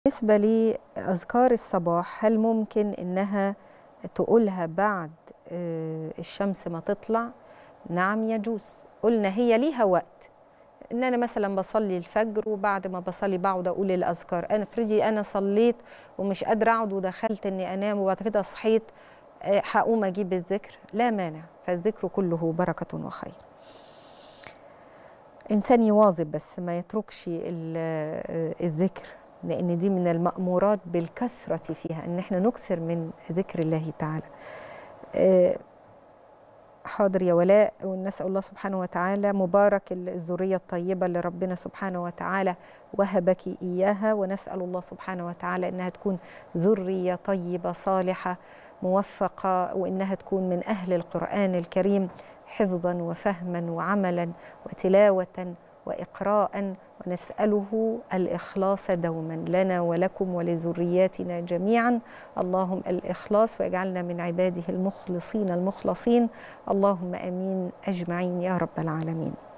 بالنسبة لأذكار الصباح، هل ممكن إنها تقولها بعد الشمس ما تطلع؟ نعم يجوز. قلنا هي ليها وقت، إن أنا مثلا بصلي الفجر وبعد ما بصلي بقعد أقول الأذكار. أنا افرضي أنا صليت ومش قادرة أقعد ودخلت إني أنام وبعد كده صحيت، هقوم أجيب الذكر، لا مانع، فالذكر كله بركة وخير. إنسان يواظب بس ما يتركش الذكر، لأن دي من المأمورات بالكثرة فيها، إن احنا نكثر من ذكر الله تعالى. حاضر يا ولاء، ونسأل الله سبحانه وتعالى مبارك الذرية الطيبة اللي ربنا سبحانه وتعالى وهبك إياها، ونسأل الله سبحانه وتعالى إنها تكون ذرية طيبة صالحة موفقة، وإنها تكون من أهل القرآن الكريم حفظا وفهما وعملا وتلاوة وإقراء، ونسأله الإخلاص دوما لنا ولكم ولذرياتنا جميعا. اللهم الإخلاص، واجعلنا من عباده المخلصين المخلصين. اللهم آمين أجمعين يا رب العالمين.